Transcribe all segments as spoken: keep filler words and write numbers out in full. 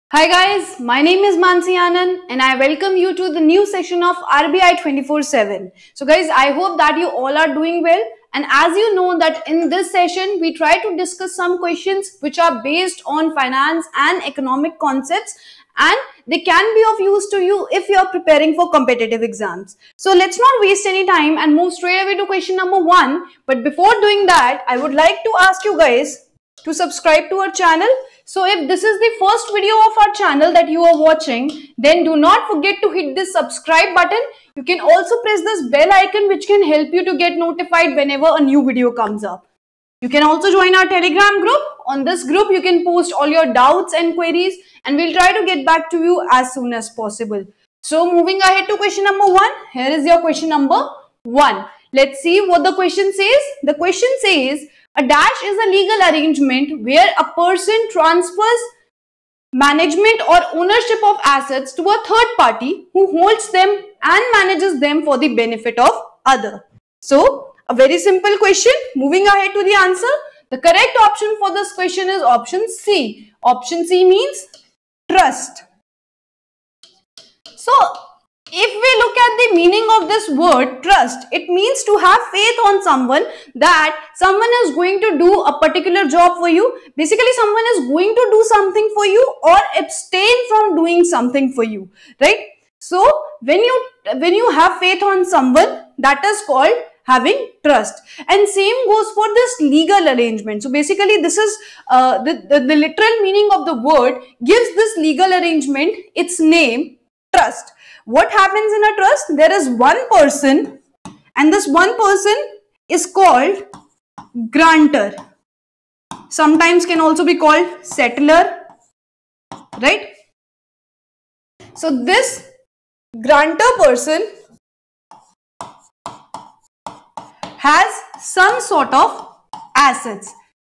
Hi guys, my name is Mansi Anand and I welcome you to the new session of R B I twenty-four seven. So guys, I hope that you all are doing well, and as you know that in this session we try to discuss some questions which are based on finance and economic concepts, and they can be of use to you if you are preparing for competitive exams. So let's not waste any time and move straight away to question number one. But before doing that, I would like to ask you guys to subscribe to our channel. So if this is the first video of our channel that you are watching, then do not forget to hit this subscribe button. You can also press this bell icon which can help you to get notified whenever a new video comes up. You can also join our Telegram group. On this group, you can post all your doubts and queries and we'll try to get back to you as soon as possible. So moving ahead to question number one, here is your question number one. Let's see what the question says. The question says, a dash is a legal arrangement where a person transfers management or ownership of assets to a third party who holds them and manages them for the benefit of other. So, a very simple question. Moving ahead to the answer. The correct option for this question is option C. Option C means trust. So, if we look at the meaning of this word trust, it means to have faith on someone that someone is going to do a particular job for you. Basically, someone is going to do something for you or abstain from doing something for you, right? So, when you when you have faith on someone, that is called having trust. And same goes for this legal arrangement. So, basically, this is uh, the, the, the literal meaning of the word gives this legal arrangement its name, trust. What happens in a trust? There is one person and this one person is called grantor. Sometimes can also be called settler, right? So this grantor person has some sort of assets.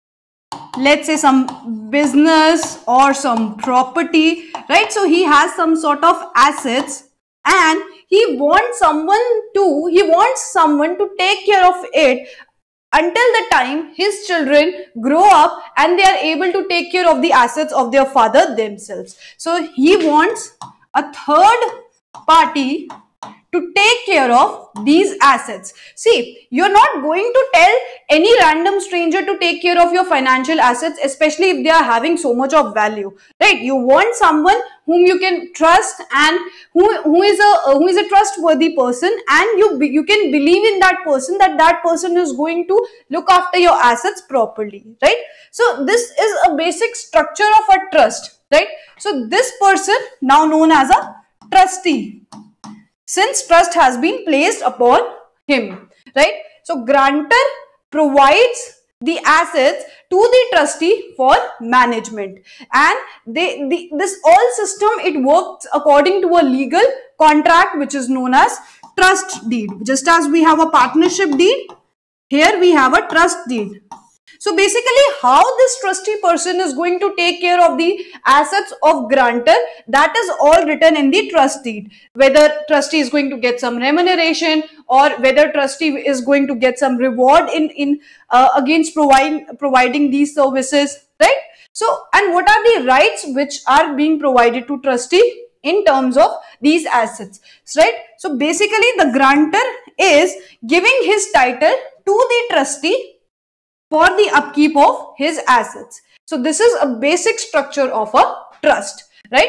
Let's say some business or some property, right? So he has some sort of assets and he wants someone to, he wants someone to take care of it until the time his children grow up and they are able to take care of the assets of their father themselves. So he wants a third party to take care of these assets. See, you're not going to tell any random stranger to take care of your financial assets, especially if they are having so much of value, right? You want someone whom you can trust and who, who is a who is a trustworthy person, and you you can believe in that person that that person is going to look after your assets properly, right? So this is a basic structure of a trust, right? So this person now known as a trustee, since trust has been placed upon him, right? So grantor provides the assets to the trustee for management, and they the, this all system, it works according to a legal contract which is known as trust deed. Just as we have a partnership deed, here we have a trust deed. So basically, how this trustee person is going to take care of the assets of grantor, that is all written in the trust deed. Whether trustee is going to get some remuneration or whether trustee is going to get some reward in, in uh, against providing, providing these services, right? So, and what are the rights which are being provided to trustee in terms of these assets, right? So basically, the grantor is giving his title to the trustee for the upkeep of his assets. So this is a basic structure of a trust, right?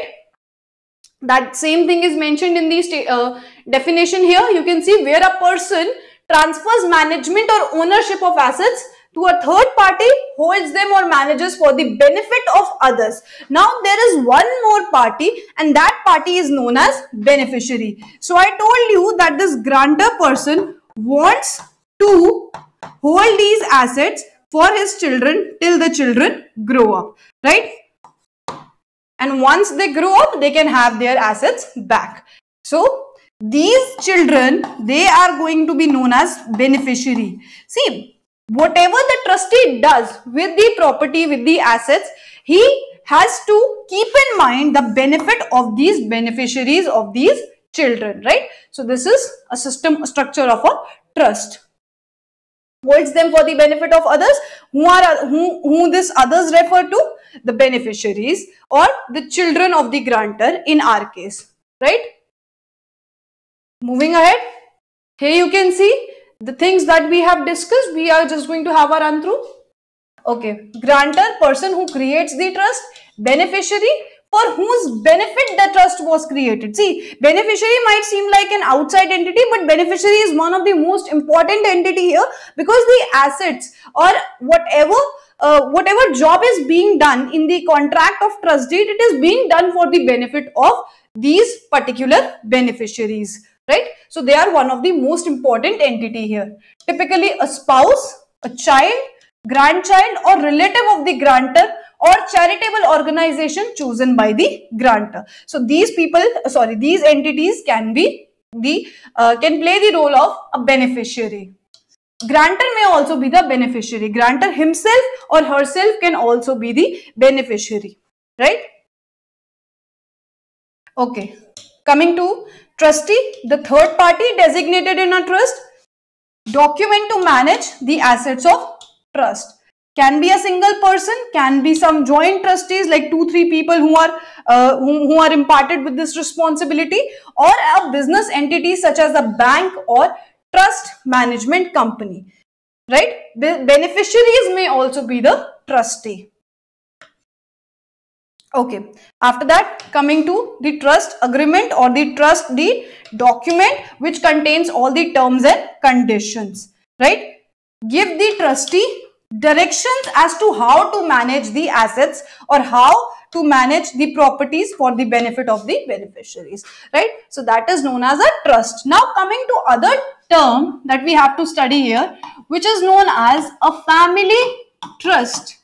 That same thing is mentioned in the uh, definition here. You can see where a person transfers management or ownership of assets to a third party, holds them or manages for the benefit of others. Now there is one more party, and that party is known as beneficiary. So I told you that this grantor person wants to hold these assets for his children till the children grow up, right? And once they grow up, they can have their assets back. So these children, they are going to be known as beneficiary. See, whatever the trustee does with the property, with the assets, he has to keep in mind the benefit of these beneficiaries of these children, right? So this is a system, a structure of a trust. Holds them for the benefit of others. Who are who, who this others refer to? the beneficiaries or the children of the grantor in our case, right? Moving ahead, here you can see the things that we have discussed. We are just going to have a run through. Okay, grantor, person who creates the trust. Beneficiary, for whose benefit the trust was created. See, beneficiary might seem like an outside entity, but beneficiary is one of the most important entity here, because the assets or whatever uh, whatever job is being done in the contract of trust deed, it is being done for the benefit of these particular beneficiaries, right? So they are one of the most important entity here. Typically a spouse, a child, grandchild or relative of the grantor, or charitable organization chosen by the grantor. So these people, sorry, these entities can be the uh, can play the role of a beneficiary. Grantor may also be the beneficiary. Grantor himself or herself can also be the beneficiary, right? Okay, coming to trustee, the third party designated in a trust. Document to manage the assets of trust. Can be a single person, can be some joint trustees like two, three people who are uh, who, who are imparted with this responsibility, or a business entity such as a bank or trust management company, right? The beneficiaries may also be the trustee. Okay, after that, coming to the trust agreement or the trust deed document, which contains all the terms and conditions, right? Give the trustee directions as to how to manage the assets or how to manage the properties for the benefit of the beneficiaries, right? So that is known as a trust. Now coming to other term that we have to study here, which is known as a family trust.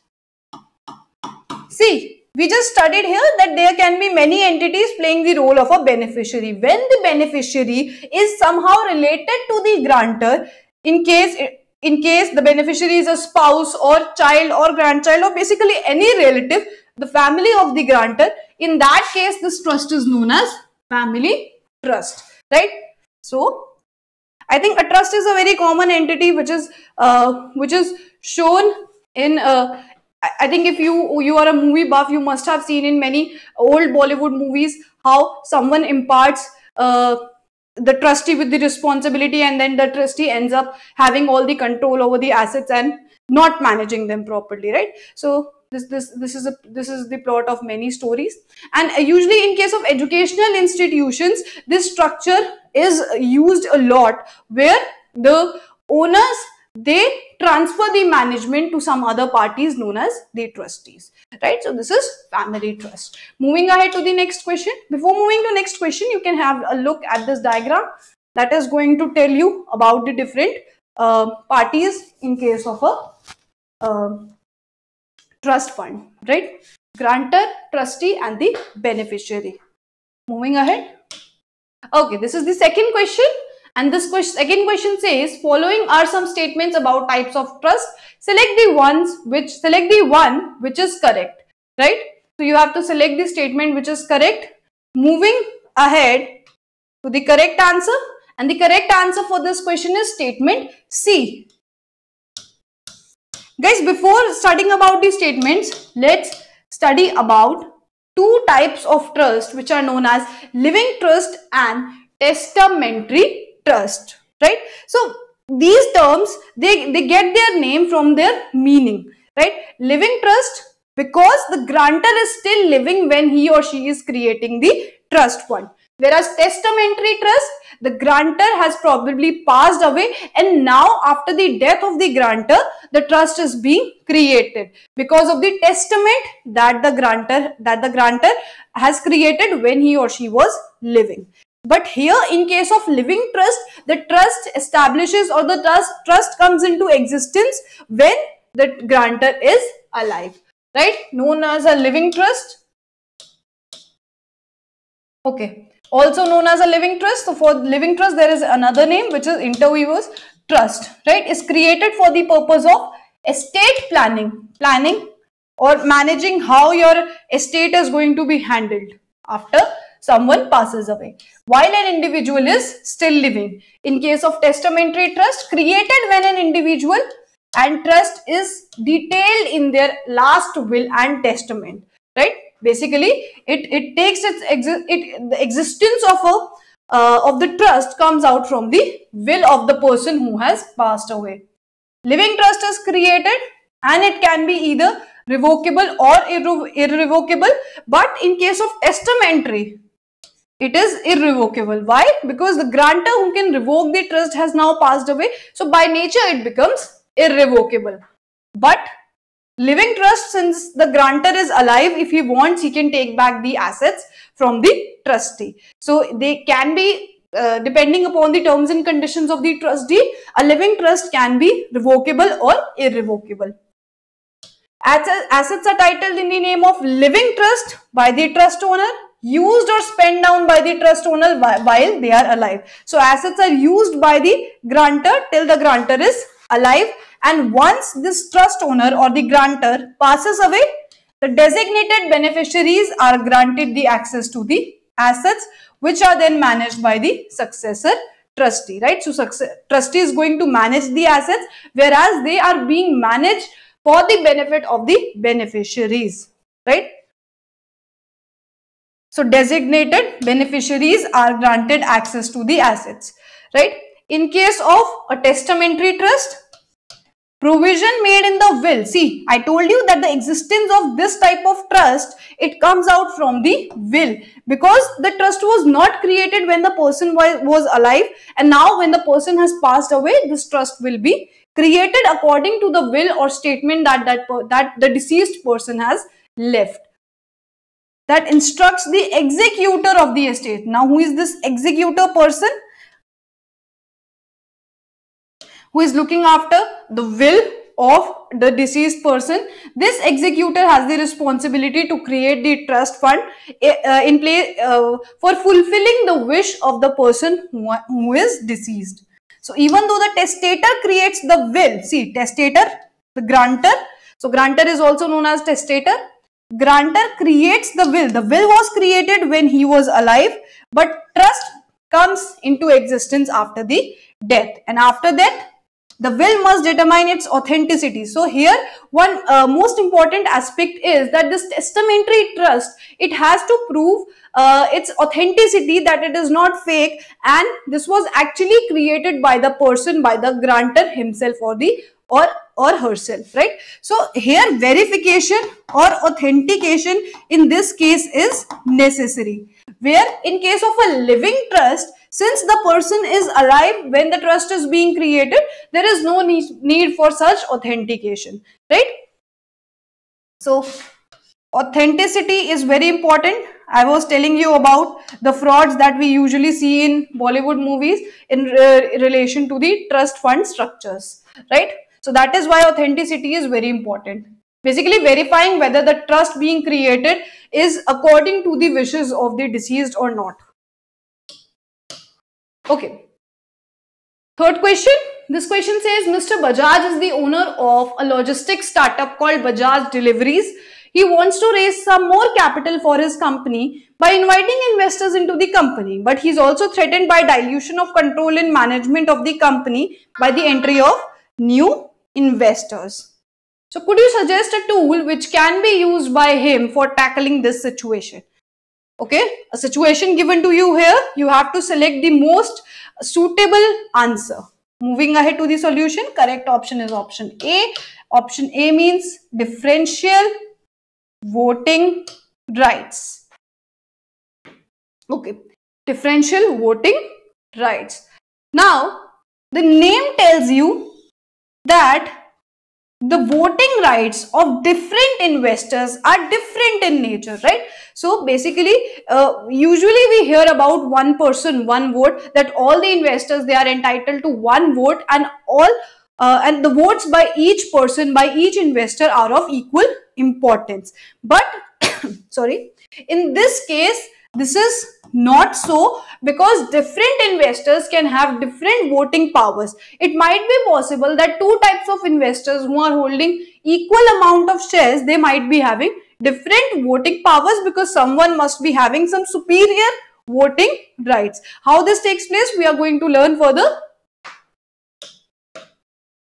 See, we just studied here that there can be many entities playing the role of a beneficiary. When the beneficiary is somehow related to the grantor, in case in case the beneficiary is a spouse or child or grandchild or basically any relative, the family of the grantor, in that case this trust is known as family trust, right? So I think a trust is a very common entity which is uh, which is shown in uh, I think if you you are a movie buff, you must have seen in many old Bollywood movies how someone imparts uh, the trustee with the responsibility, and then the trustee ends up having all the control over the assets and not managing them properly, right? So this this this is a this is the plot of many stories, and usually in case of educational institutions, this structure is used a lot, where the owners, they transfer the management to some other parties known as the trustees, right? So this is family trust. Moving ahead to the next question. Before moving to next question, you can have a look at this diagram that is going to tell you about the different uh, parties in case of a uh, trust fund, right? Grantor, trustee and the beneficiary. Moving ahead. Okay, this is the second question. And this question, second question says, following are some statements about types of trust. Select the ones which, select the one which is correct, right? So you have to select the statement which is correct. Moving ahead to the correct answer. And the correct answer for this question is statement C. Guys, before studying about the statements, let's study about two types of trust which are known as living trust and testamentary trust, right? So these terms, they, they get their name from their meaning, right? Living trust, because the grantor is still living when he or she is creating the trust fund. Whereas testamentary trust, the grantor has probably passed away, and now after the death of the grantor, the trust is being created because of the testament that the grantor that the grantor has created when he or she was living. But here, in case of living trust, the trust establishes or the trust trust comes into existence when the grantor is alive, right? Known as a living trust. Okay. Also known as a living trust. So for living trust, there is another name which is interweavers trust, right? Is created for the purpose of estate planning, planning or managing how your estate is going to be handled after someone passes away, while an individual is still living. In case of testamentary trust, created when an individual and trust is detailed in their last will and testament, right? Basically, it, it takes its exi it, the existence of a uh, of the trust comes out from the will of the person who has passed away. Living trust is created and it can be either revocable or irre irrevocable, but in case of testamentary, it is irrevocable. Why? Because the grantor who can revoke the trust has now passed away. So by nature it becomes irrevocable. But living trust, since the grantor is alive, if he wants, he can take back the assets from the trustee. So they can be, uh, depending upon the terms and conditions of the trust deed, a living trust can be revocable or irrevocable. Assets are titled in the name of living trust by the trust owner, used or spent down by the trust owner while they are alive. So assets are used by the grantor till the grantor is alive, and once this trust owner or the grantor passes away, the designated beneficiaries are granted the access to the assets, which are then managed by the successor trustee, right? So success, trustee is going to manage the assets, whereas they are being managed for the benefit of the beneficiaries, right? So designated beneficiaries are granted access to the assets, right? In case of a testamentary trust, provision made in the will. See, I told you that the existence of this type of trust, it comes out from the will, because the trust was not created when the person was alive, and now when the person has passed away, this trust will be created according to the will or statement that that, that the deceased person has left, that instructs the executor of the estate. Now, who is this executor person? Who is looking after the will of the deceased person. This executor has the responsibility to create the trust fund uh, in place uh, for fulfilling the wish of the person who, who is deceased. So even though the testator creates the will, see, testator, the grantor, so grantor is also known as testator. Grantor creates the will. The will was created when he was alive, but trust comes into existence after the death, and after that the will must determine its authenticity. So here one uh, most important aspect is that this testamentary trust, it has to prove uh, its authenticity, that it is not fake, and this was actually created by the person, by the grantor himself or the or or herself, right? So here verification or authentication in this case is necessary, where in case of a living trust, since the person is alive when the trust is being created, there is no need, need for such authentication, right? So authenticity is very important. I was telling you about the frauds that we usually see in Bollywood movies in uh, relation to the trust fund structures, right? So that is why authenticity is very important. Basically verifying whether the trust being created is according to the wishes of the deceased or not. Okay. Third question. This question says, Mister Bajaj is the owner of a logistics startup called Bajaj Deliveries. He wants to raise some more capital for his company by inviting investors into the company, but he's also threatened by dilution of control and management of the company by the entry of new investors. So could you suggest a tool which can be used by him for tackling this situation? Okay, a situation given to you here, you have to select the most suitable answer. Moving ahead to the solution, correct option is option A. Option A means differential voting rights. Okay, differential voting rights. Now, the name tells you that the voting rights of different investors are different in nature, right? So basically, uh, usually we hear about one person, one vote, that all the investors, they are entitled to one vote, and all uh, and the votes by each person, by each investor are of equal importance. But sorry, in this case, this is not so, because different investors can have different voting powers. It might be possible that two types of investors who are holding equal amount of shares, they might be having different voting powers, because someone must be having some superior voting rights. How this takes place, we are going to learn further.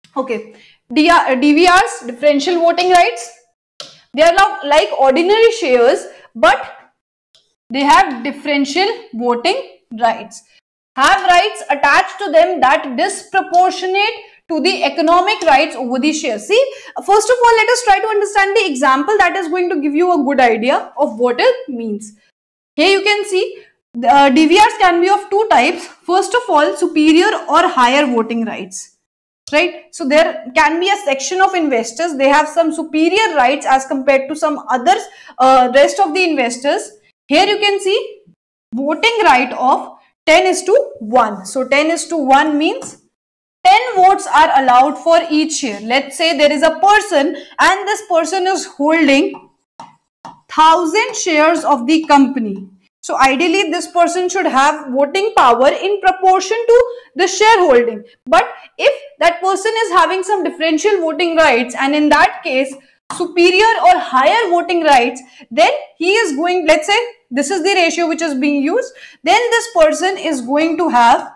Okay, D V Rs, differential voting rights. They are not like ordinary shares, but they have differential voting rights. Have rights attached to them that disproportionate to the economic rights over the shares. See, first of all, let us try to understand the example that is going to give you a good idea of what it means. Here you can see uh, D V Rs can be of two types. First of all, superior or higher voting rights. Right, so there can be a section of investors, they have some superior rights as compared to some others, uh, rest of the investors. Here you can see voting right of ten is to one. So ten is to one means ten votes are allowed for each share. Let's say there is a person and this person is holding one thousand shares of the company. So ideally this person should have voting power in proportion to the shareholding. But if that person is having some differential voting rights, and in that case superior or higher voting rights, then he is going, let's say this is the ratio which is being used, then this person is going to have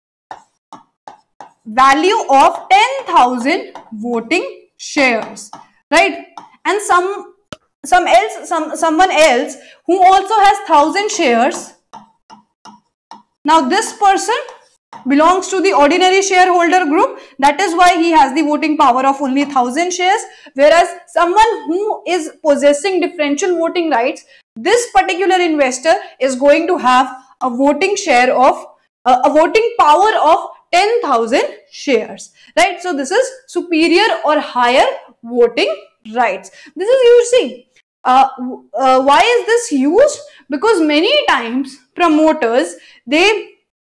value of ten thousand voting shares, right? And some some else some someone else who also has one thousand shares. Now this person belongs to the ordinary shareholder group, that is why he has the voting power of only one thousand shares, whereas someone who is possessing differential voting rights, this particular investor is going to have a voting share of uh, a voting power of ten thousand shares, right? So this is superior or higher voting rights. This is used, see, uh, uh, why is this used? Because many times promoters, they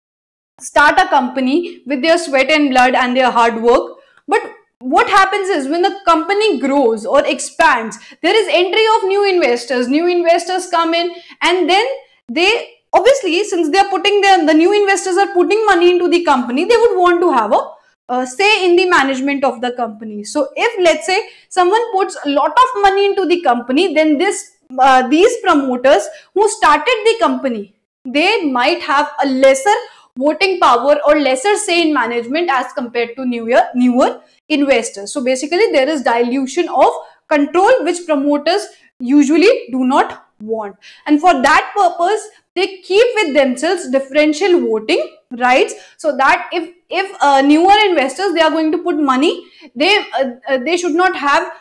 start a company with their sweat and blood and their hard work, but what happens is when the company grows or expands, there is entry of new investors, new investors come in, and then they obviously, since they are putting their, the new investors are putting money into the company, they would want to have a uh, say in the management of the company. So if let's say someone puts a lot of money into the company, then this uh, these promoters who started the company, they might have a lesser voting power or lesser say in management as compared to newer newer investors. So basically there is dilution of control which promoters usually do not want, and for that purpose they keep with themselves differential voting rights, so that if if uh, newer investors, they are going to put money, they uh, uh, they should not have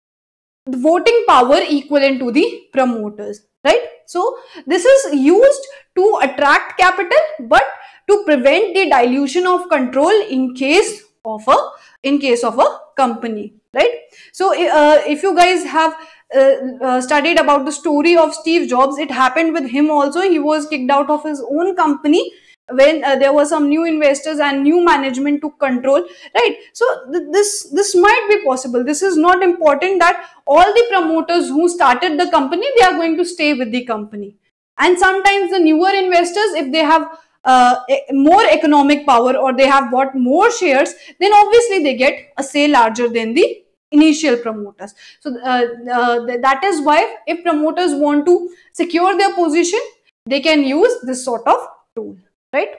the voting power equivalent to the promoters, right? So this is used to attract capital, but to prevent the dilution of control in case of a in case of a company, right? So uh, if you guys have uh, uh, studied about the story of Steve Jobs, it happened with him also. He was kicked out of his own company when uh, there were some new investors and new management took control, right? So th this this might be possible. This is not important that all the promoters who started the company, they are going to stay with the company. And sometimes the newer investors, if they have uh, more economic power or they have bought more shares, then obviously they get a say larger than the initial promoters. So uh, uh, that is why if promoters want to secure their position, they can use this sort of tool, right?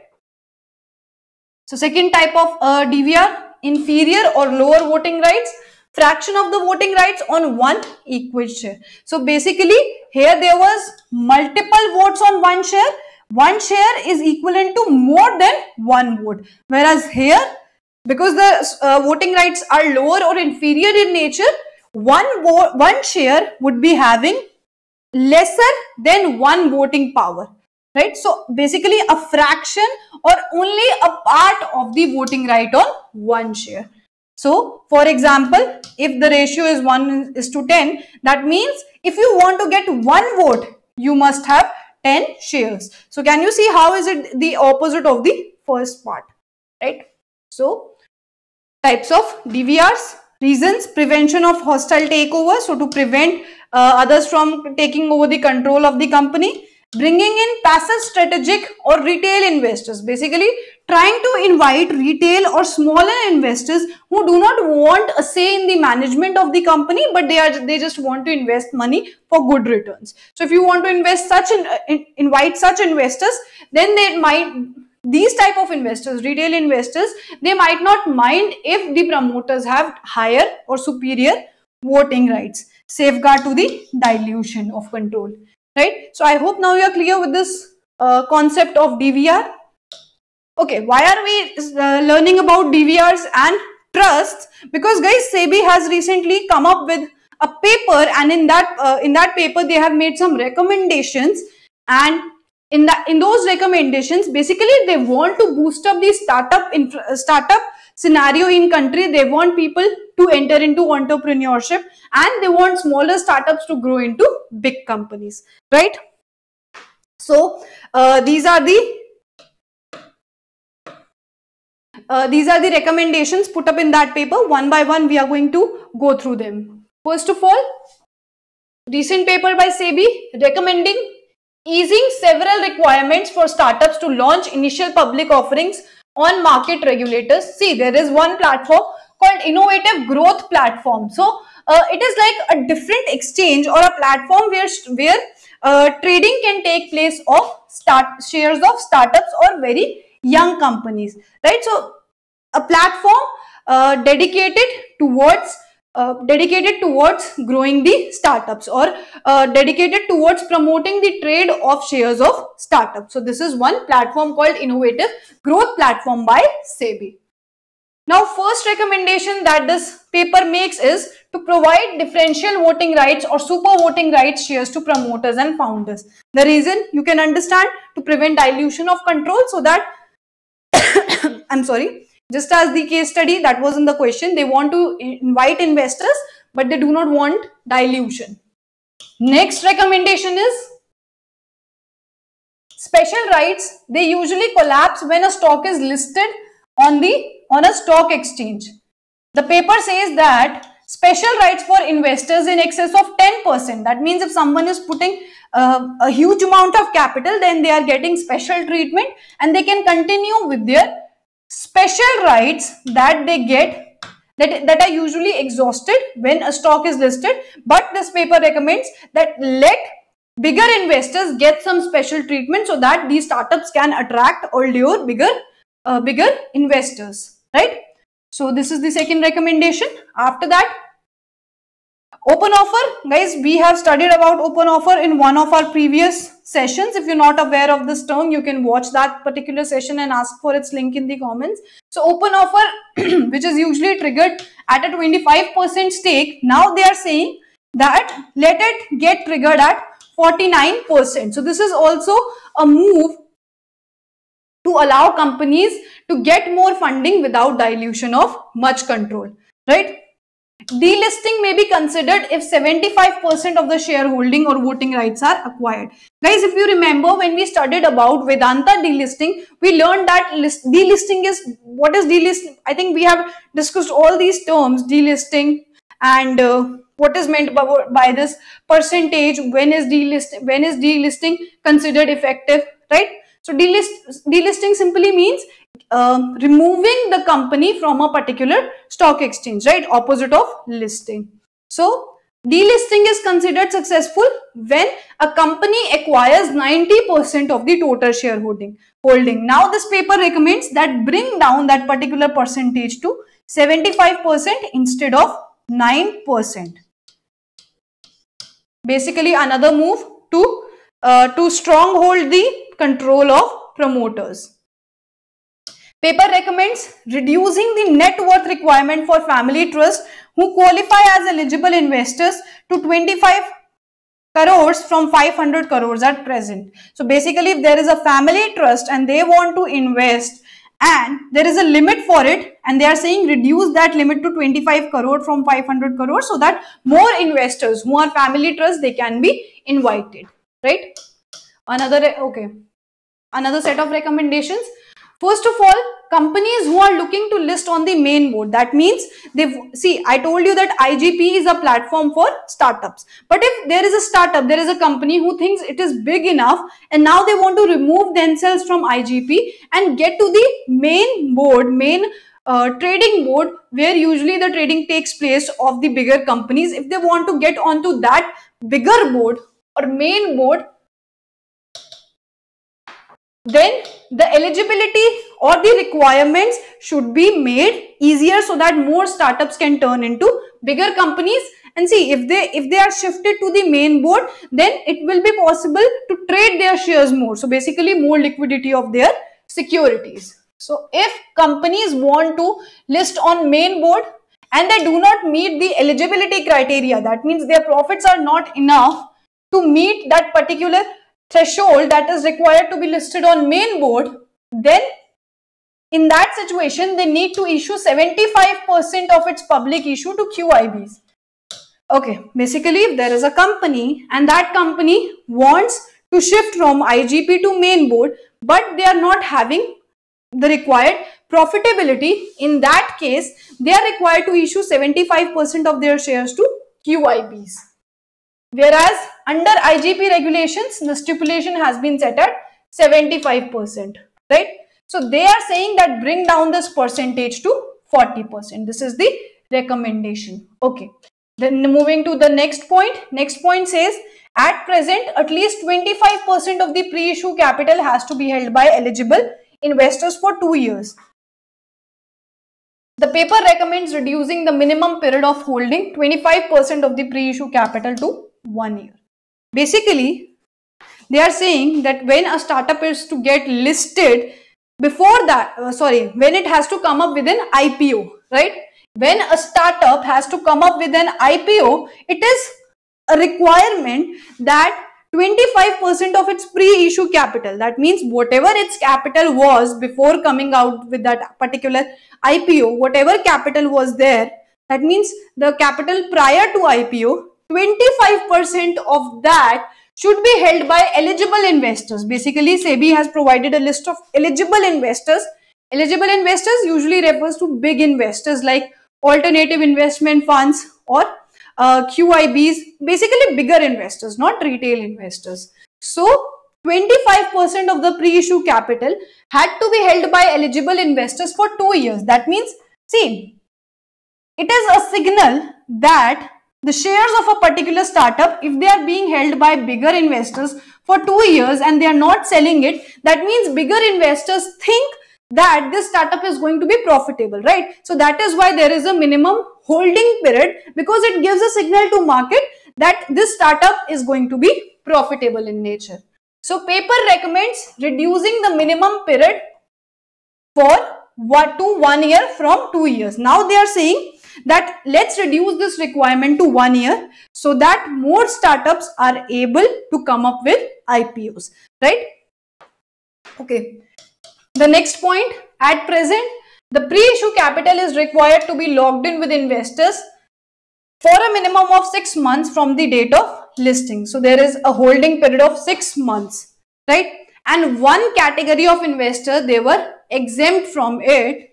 So second type of uh, D V R, inferior or lower voting rights, fraction of the voting rights on one equity share. So basically here there was multiple votes on one share. One share is equivalent to more than one vote, whereas here, because the uh, voting rights are lower or inferior in nature, one vote, one share would be having lesser than one voting power, right? So basically a fraction or only a part of the voting right on one share. So for example, if the ratio is one is to ten, that means if you want to get one vote, you must have ten shares. So can you see how is it the opposite of the first part, right? So types of D V Rs, reasons, prevention of hostile takeover, so to prevent uh, others from taking over the control of the company, bringing in passive strategic or retail investors, basically trying to invite retail or smaller investors who do not want a say in the management of the company, but they are they just want to invest money for good returns. So if you want to invest such in, in invite such investors, then they might these type of investors, retail investors, they might not mind if the promoters have higher or superior voting rights, safeguard to the dilution of control, right? So I hope now you are clear with this uh, concept of D V R. Okay, why are we uh, learning about D V Rs and trusts? Because guys, SEBI has recently come up with a paper, and in that uh, in that paper they have made some recommendations, and in that in those recommendations, basically they want to boost up the startup infra startup scenario in country. They want people to enter into entrepreneurship, and they want smaller startups to grow into big companies, right? So uh, these are the Uh, these are the recommendations put up in that paper. One by one, we are going to go through them. First of all, recent paper by SEBI recommending easing several requirements for startups to launch initial public offerings on market regulators. See, there is one platform called Innovative Growth Platform. So, uh, it is like a different exchange or a platform where, where uh, trading can take place of start shares of startups or very young companies, right? So a platform uh, dedicated towards uh, dedicated towards growing the startups, or uh, dedicated towards promoting the trade of shares of startups. So this is one platform called Innovative Growth Platform by SEBI. Now, first recommendation that this paper makes is to provide differential voting rights or super voting rights shares to promoters and founders. The reason, you can understand, to prevent dilution of control, so that I'm sorry, just as the case study that was in the question, they want to invite investors, but they do not want dilution. Next recommendation is special rights. They usually collapse when a stock is listed on the on a stock exchange. The paper says that special rights for investors in excess of ten percent. That means if someone is putting uh, a huge amount of capital, then they are getting special treatment, and they can continue with their special rights that they get, that, that are usually exhausted when a stock is listed. But this paper recommends that let bigger investors get some special treatment, so that these startups can attract or lure bigger uh, bigger investors, right? So this is the second recommendation. After that, open offer. Guys, we have studied about open offer in one of our previous sessions. If you're not aware of this term, you can watch that particular session and ask for its link in the comments. So open offer, which is usually triggered at a twenty-five percent stake, now they are saying that let it get triggered at forty-nine percent. So this is also a move to allow companies to get more funding without dilution of much control, right? Delisting may be considered if seventy-five percent of the shareholding or voting rights are acquired. Guys, if you remember, when we studied about Vedanta delisting, we learned that list, delisting is, what is delisting? I think we have discussed all these terms, delisting, and uh, what is meant by, by this percentage, when is delisting, when is delisting considered effective, right? So delist, delisting simply means uh, removing the company from a particular stock exchange, right? Opposite of listing. So delisting is considered successful when a company acquires ninety percent of the total shareholding. Holding. Now this paper recommends that bring down that particular percentage to seventy-five percent instead of nine percent. Basically another move to uh, to stronghold the control of promoters. Paper recommends reducing the net worth requirement for family trusts who qualify as eligible investors to twenty-five crores from five hundred crores at present. So basically, if there is a family trust and they want to invest and there is a limit for it, and they are saying reduce that limit to twenty-five crore from five hundred crores, so that more investors who are family trusts, they can be invited, right? Another, okay, another set of recommendations. First of all, companies who are looking to list on the main board, that means they've, see, I told you that I G P is a platform for startups. But if there is a startup, there is a company who thinks it is big enough, and now they want to remove themselves from I G P and get to the main board, main uh, trading board, where usually the trading takes place of the bigger companies. If they want to get onto that bigger board or main board, then the eligibility or the requirements should be made easier so that more startups can turn into bigger companies. And see, if they if they are shifted to the main board, then it will be possible to trade their shares more. So basically more liquidity of their securities. So if companies want to list on main board and they do not meet the eligibility criteria, that means their profits are not enough to meet that particular threshold that is required to be listed on main board, then in that situation they need to issue seventy-five percent of its public issue to Q I Bs. Okay, basically if there is a company and that company wants to shift from I G P to main board, but they are not having the required profitability, in that case they are required to issue seventy-five percent of their shares to Q I Bs. Whereas under I G P regulations, the stipulation has been set at seventy-five percent, right? So they are saying that bring down this percentage to forty percent. This is the recommendation. Okay. Then moving to the next point. Next point says, at present, at least twenty-five percent of the pre-issue capital has to be held by eligible investors for two years. The paper recommends reducing the minimum period of holding twenty-five percent of the pre-issue capital to one year. Basically, they are saying that when a startup is to get listed, before that, uh, sorry, when it has to come up with an I P O, right? When a startup has to come up with an I P O, it is a requirement that twenty-five percent of its pre-issue capital, that means whatever its capital was before coming out with that particular I P O, whatever capital was there, that means the capital prior to I P O, twenty-five percent of that should be held by eligible investors. Basically, SEBI has provided a list of eligible investors. Eligible investors usually refers to big investors like alternative investment funds or uh, Q I Bs, basically bigger investors, not retail investors. So twenty-five percent of the pre-issue capital had to be held by eligible investors for two years. That means, see, it is a signal that the shares of a particular startup, if they are being held by bigger investors for two years and they are not selling it, that means bigger investors think that this startup is going to be profitable, right? So that is why there is a minimum holding period, because it gives a signal to market that this startup is going to be profitable in nature. So paper recommends reducing the minimum period for one to one year from two years. Now they are saying that let's reduce this requirement to one year so that more startups are able to come up with I P Os, right? Okay. The next point, at present, the pre-issue capital is required to be locked in with investors for a minimum of six months from the date of listing. So there is a holding period of six months, right? And one category of investor, they were exempt from it.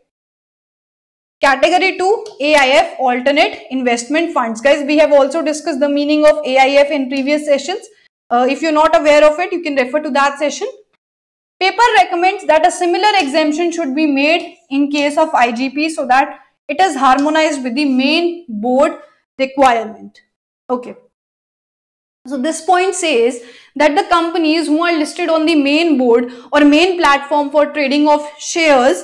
Category two, A I F, alternate investment funds. Guys, we have also discussed the meaning of A I F in previous sessions. Uh, if you're not aware of it, you can refer to that session. Paper recommends that a similar exemption should be made in case of I G P so that it is harmonized with the main board requirement. Okay. So this point says that the companies who are listed on the main board or main platform for trading of shares,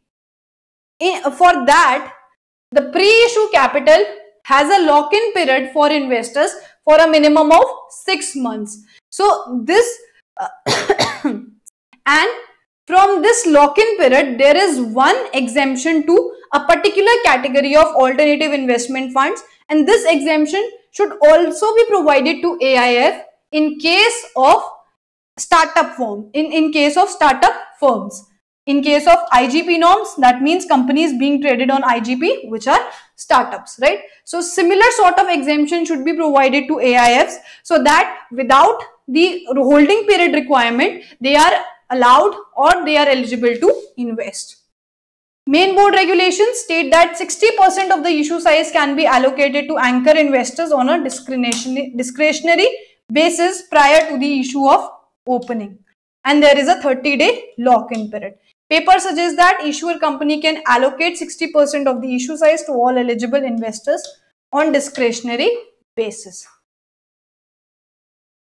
for that, the pre-issue capital has a lock-in period for investors for a minimum of six months. So this uh, and from this lock-in period, there is one exemption to a particular category of alternative investment funds, and this exemption should also be provided to A I F in case of startup firm, in, in case of startup firms. In case of I G P norms, that means companies being traded on I G P, which are startups, right? So similar sort of exemption should be provided to A I Fs so that without the holding period requirement, they are allowed or they are eligible to invest. Main board regulations state that sixty percent of the issue size can be allocated to anchor investors on a discretionary, discretionary basis prior to the issue of opening. And there is a thirty day lock-in period. Paper suggests that issuer company can allocate sixty percent of the issue size to all eligible investors on discretionary basis.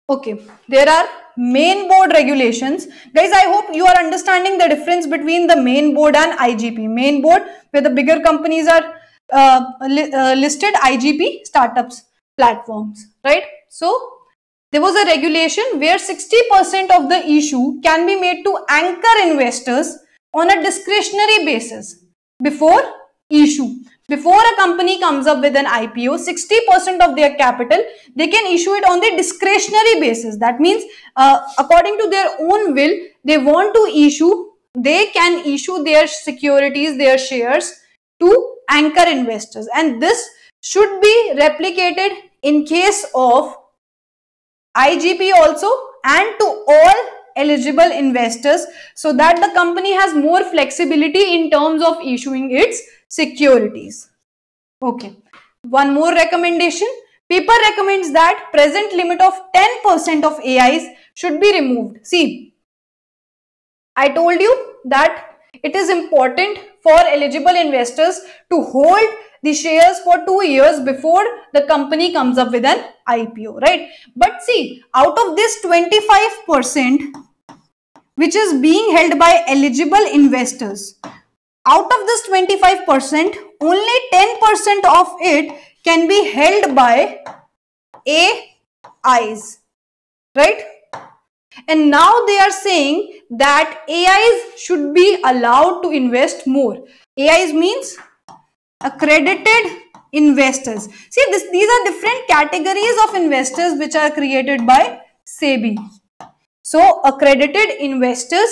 Okay, there are main board regulations. Guys, I hope you are understanding the difference between the main board and I G P. Main board, where the bigger companies are uh, li uh, listed, I G P, startups, platforms, right? So, there was a regulation where sixty percent of the issue can be made to anchor investors on a discretionary basis before issue. Before a company comes up with an I P O, sixty percent of their capital, they can issue it on the discretionary basis. That means, uh, according to their own will, they want to issue, they can issue their securities, their shares to anchor investors. And this should be replicated in case of I G P also and to all eligible investors, so that the company has more flexibility in terms of issuing its securities. Okay, one more recommendation. Paper recommends that present limit of ten percent of A Is should be removed. See, I told you that it is important for eligible investors to hold the shares for two years before the company comes up with an I P O, right? But see, out of this twenty-five percent which is being held by eligible investors, out of this twenty-five percent, only ten percent of it can be held by A Is, right? And now they are saying that A Is should be allowed to invest more. A Is means accredited investors. See, this, these are different categories of investors which are created by SEBI. So, accredited investors,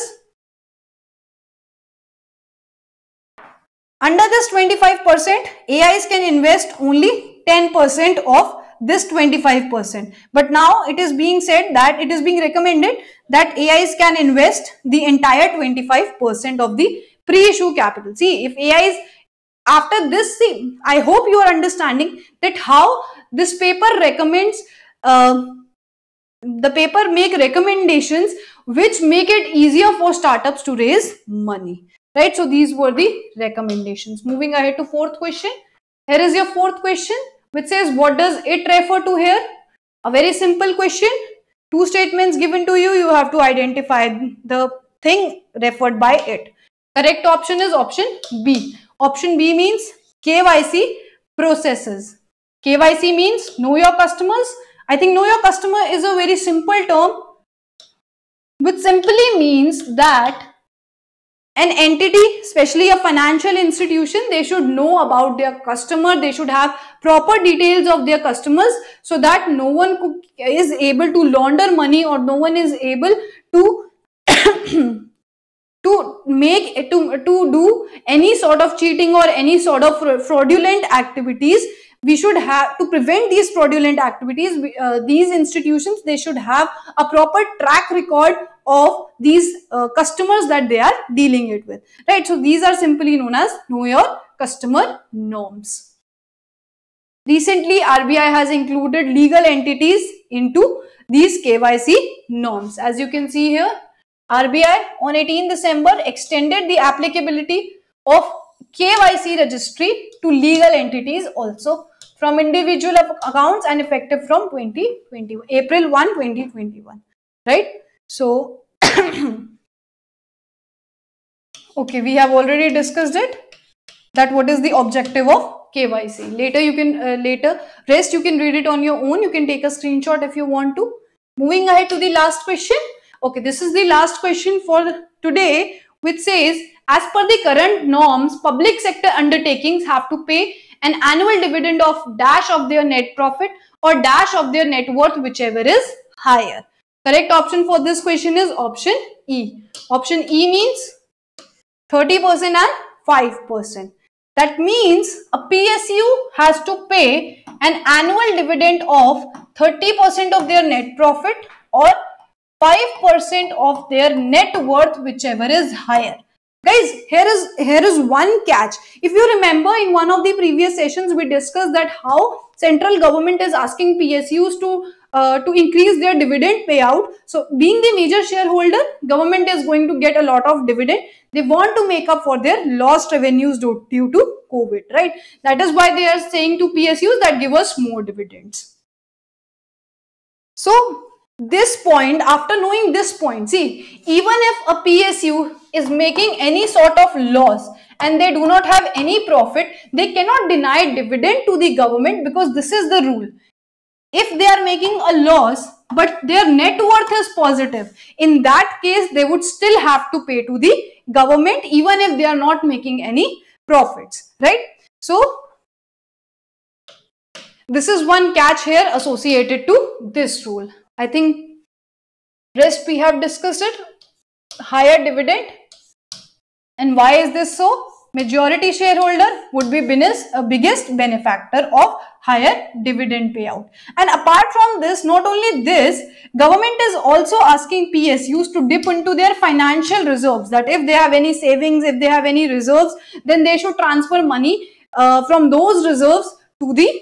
under this twenty-five percent, A Is can invest only ten percent of this twenty-five percent. But now it is being said that it is being recommended that A Is can invest the entire twenty-five percent of the pre-issue capital. See, if A Is after this, see, I hope you are understanding that how this paper recommends, uh, the paper make recommendations which make it easier for startups to raise money, right? So these were the recommendations. Moving ahead to fourth question. Here is your fourth question, which says, what does it refer to here? A very simple question. Two statements given to you. You have to identify the thing referred by it. Correct option is option B. Option B means K Y C processes. K Y C means know your customers. I think know your customer is a very simple term, which simply means that an entity, especially a financial institution, they should know about their customer. They should have proper details of their customers, so that no one could, is able to launder money, or no one is able to to make to to do any sort of cheating or any sort of fraudulent activities. We should have to prevent these fraudulent activities. Uh, these institutions, they should have a proper track record of these uh, customers that they are dealing it with, right? So these are simply known as know your customer norms. Recently, R B I has included legal entities into these K Y C norms. As you can see here, R B I on eighteenth December extended the applicability of K Y C registry to legal entities also, from individual accounts, and effective from twenty twenty, April first, twenty twenty-one, right? So, okay, we have already discussed it, that what is the objective of K Y C. Later you can, uh, later, rest you can read it on your own. You can take a screenshot if you want to. Moving ahead to the last question. Okay, this is the last question for today, which says, as per the current norms, public sector undertakings have to pay an annual dividend of dash of their net profit or dash of their net worth, whichever is higher. Correct option for this question is option E. Option E means thirty percent and five percent. That means a P S U has to pay an annual dividend of thirty percent of their net profit or five percent of their net worth, whichever is higher. Guys, here is here is one catch. If you remember, in one of the previous sessions, we discussed that how central government is asking P S Us to uh, to increase their dividend payout. So, being the major shareholder, government is going to get a lot of dividend. They want to make up for their lost revenues due, due to COVID, right? That is why they are saying to P S Us that give us more dividends. So, this point, after knowing this point, see, even if a P S U is making any sort of loss and they do not have any profit, they cannot deny dividend to the government, because this is the rule. If they are making a loss but their net worth is positive, in that case they would still have to pay to the government even if they are not making any profits, right? So this is one catch here associated to this rule. I think rest we have discussed it. Higher dividend. And why is this so? Majority shareholder would be a biggest benefactor of higher dividend payout. And apart from this, not only this, government is also asking P S Us to dip into their financial reserves, that if they have any savings, if they have any reserves, then they should transfer money uh, from those reserves to the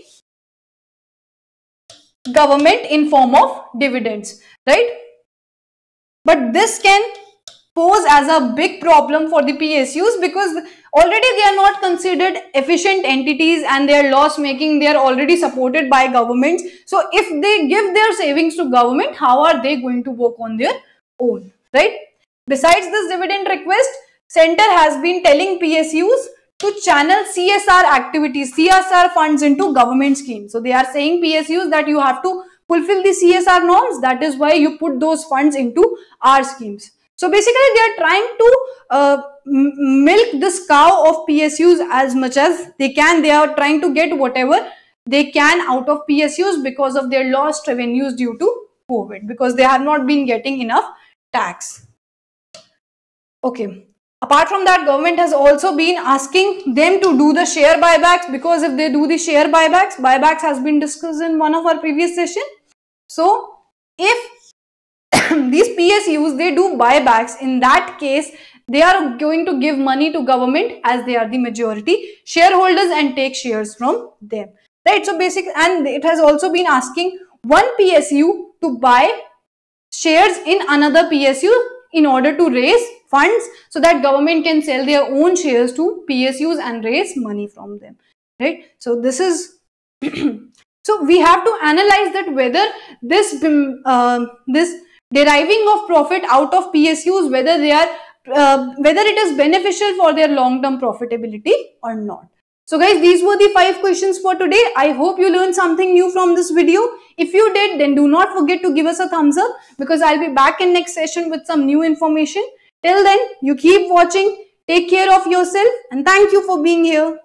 government in form of dividends, right? But this can pose as a big problem for the P S Us, because already they are not considered efficient entities and they are loss making. They are already supported by governments. So if they give their savings to government, how are they going to work on their own, right? Besides this dividend request, center has been telling P S Us to channel C S R activities, C S R funds into government schemes. So they are saying P S Us that you have to fulfill the C S R norms. That is why you put those funds into our schemes. So basically they are trying to uh, milk this cow of P S Us as much as they can. They are trying to get whatever they can out of P S Us because of their lost revenues due to COVID, because they have not been getting enough tax. Okay. Apart from that, government has also been asking them to do the share buybacks, because if they do the share buybacks, buybacks has been discussed in one of our previous session. So if these P S Us, they do buybacks, in that case, they are going to give money to government as they are the majority shareholders and take shares from them, right? So basic, and it has also been asking one P S U to buy shares in another P S U in order to raise funds, so that government can sell their own shares to P S Us and raise money from them, right? So this is so we have to analyze that whether this uh, this deriving of profit out of P S Us, whether they are uh, whether it is beneficial for their long-term profitability or not. So guys, these were the five questions for today. I hope you learned something new from this video. If you did, then do not forget to give us a thumbs up, because I'll be back in next session with some new information. Till then, you keep watching, take care of yourself, and thank you for being here.